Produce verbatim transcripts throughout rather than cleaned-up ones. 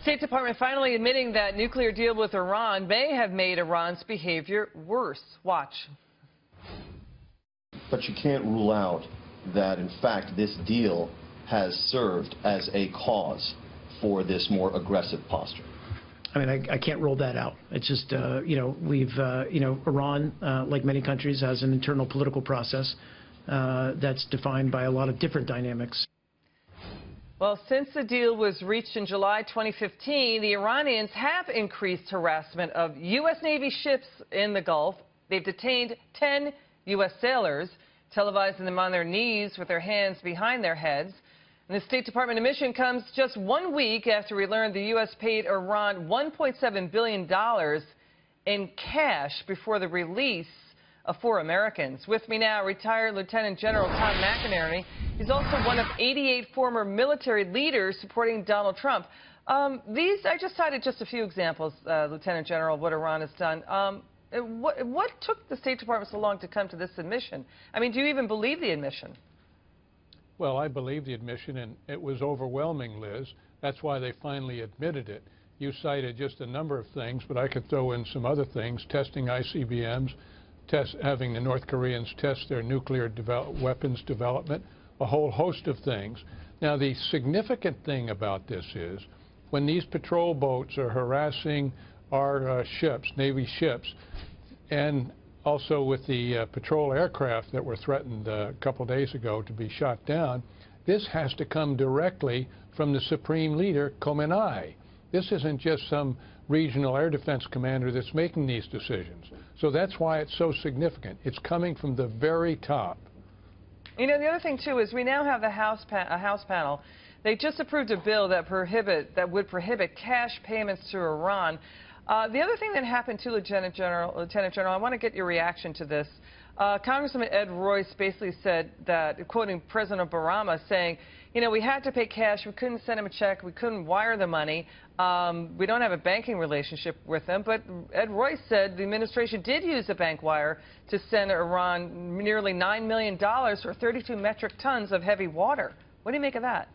State Department finally admitting that nuclear deal with Iran may have made Iran's behavior worse. Watch. But you can't rule out that, in fact, this deal has served as a cause for this more aggressive posture. I mean, I, I can't rule that out. It's just, uh, you know, we've, uh, you know, Iran, uh, like many countries, has an internal political process uh, that's defined by a lot of different dynamics. Well, since the deal was reached in July twenty fifteen, the Iranians have increased harassment of U S Navy ships in the Gulf. They've detained ten U S sailors, televising them on their knees with their hands behind their heads. And the State Department admission comes just one week after we learned the U S paid Iran one point seven billion dollars in cash before the release of four Americans. With me now, retired Lieutenant General Tom McInerney. He's also one of eighty-eight former military leaders supporting Donald Trump. Um, these, I just cited just a few examples, uh, Lieutenant General, of what Iran has done. Um, what, what took the State Department so long to come to this admission? I mean, do you even believe the admission? Well, I believe the admission, and it was overwhelming, Liz. That's why they finally admitted it. You cited just a number of things, but I could throw in some other things: testing I C B Ms, test, having the North Koreans test their nuclear develop, weapons development, a whole host of things. Now, the significant thing about this is when these patrol boats are harassing our uh, ships, Navy ships, and also with the uh, patrol aircraft that were threatened uh, a couple days ago to be shot down, this has to come directly from the Supreme Leader, Khamenei. This isn't just some regional air defense commander that's making these decisions. So that's why it's so significant. It's coming from the very top. You know, the other thing, too, is we now have the House, pa a House panel. They just approved a bill that prohibit that would prohibit cash payments to Iran. Uh, the other thing that happened, too, Lieutenant General, Lieutenant General, I want to get your reaction to this. Uh, Congressman Ed Royce basically said that, quoting President Obama, saying, you know, we had to pay cash. We couldn't send him a check. We couldn't wire the money. Um, we don't have a banking relationship with them. But Ed Royce said the administration did use a bank wire to send Iran nearly nine million dollars for thirty-two metric tons of heavy water. What do you make of that?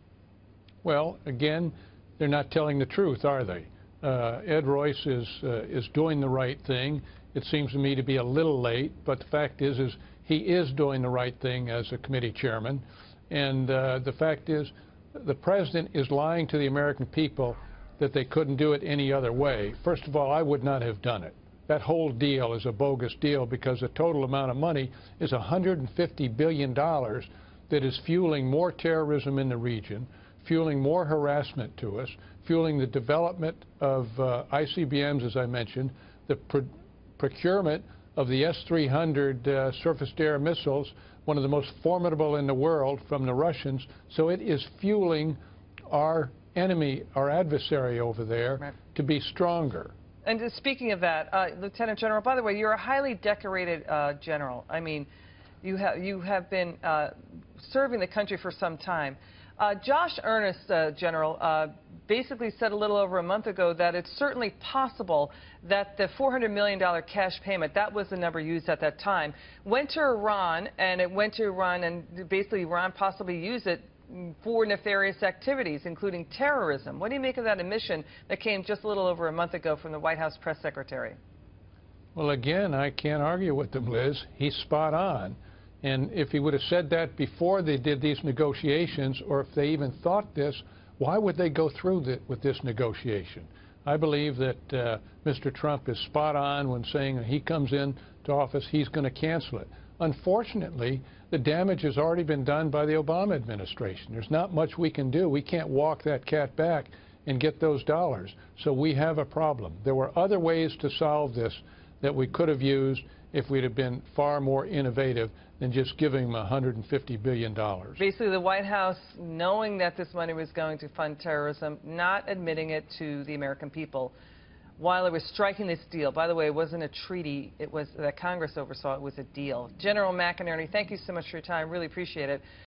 Well, again, they're not telling the truth, are they? Uh, Ed Royce is, uh, is doing the right thing. It seems to me to be a little late, but the fact is, is he is doing the right thing as a committee chairman. And uh, the fact is, the president is lying to the American people that they couldn't do it any other way. First of all, I would not have done it. That whole deal is a bogus deal because the total amount of money is one hundred fifty billion dollars that is fueling more terrorism in the region, fueling more harassment to us, fueling the development of uh, I C B Ms, as I mentioned, the pro procurement of the S three hundred uh, surface-to-air missiles, one of the most formidable in the world, from the Russians. So it is fueling our enemy, our adversary over there, right, to be stronger. And uh, speaking of that, uh, Lieutenant General, by the way, you're a highly decorated uh, general. I mean, you have you have been uh, serving the country for some time. Uh, Josh Earnest, uh, General, uh, basically said a little over a month ago that it's certainly possible that the four hundred million dollar cash payment, that was the number used at that time, went to Iran, and it went to Iran, and basically Iran possibly used it for nefarious activities, including terrorism. What do you make of that admission that came just a little over a month ago from the White House press secretary? Well, again, I can't argue with him, Liz. He's spot on. And if he would have said that before they did these negotiations, or if they even thought this, why would they go through the, with this negotiation? I believe that uh, Mister Trump is spot on when saying when he comes in to office, he's going to cancel it. Unfortunately, the damage has already been done by the Obama administration. There's not much we can do. We can't walk that cat back and get those dollars. So we have a problem. There were other ways to solve this that we could have used if we'd have been far more innovative than just giving them one hundred fifty billion dollars. Basically, the White House, knowing that this money was going to fund terrorism, not admitting it to the American people while it was striking this deal. By the way, it wasn't a treaty. It was that Congress oversaw. It was a deal. General McInerney, thank you so much for your time. Really appreciate it.